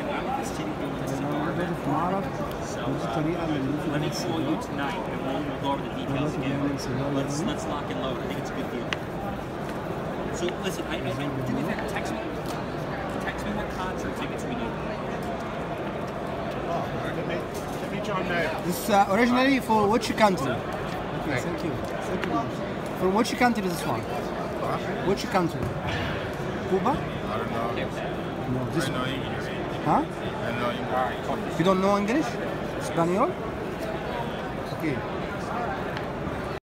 So let me call you tonight, and we'll go over the details again. Let's lock and load. I think it's a good deal. So listen, do me a favor. Text me what concert tickets we need. Let me John Mayer. This is originally for which country? Okay, thank you. Thank you. From which country is this one? Which country? Cuba? I don't know. No, this I know English. Huh? I know English. You don't know English? Spanish? Okay.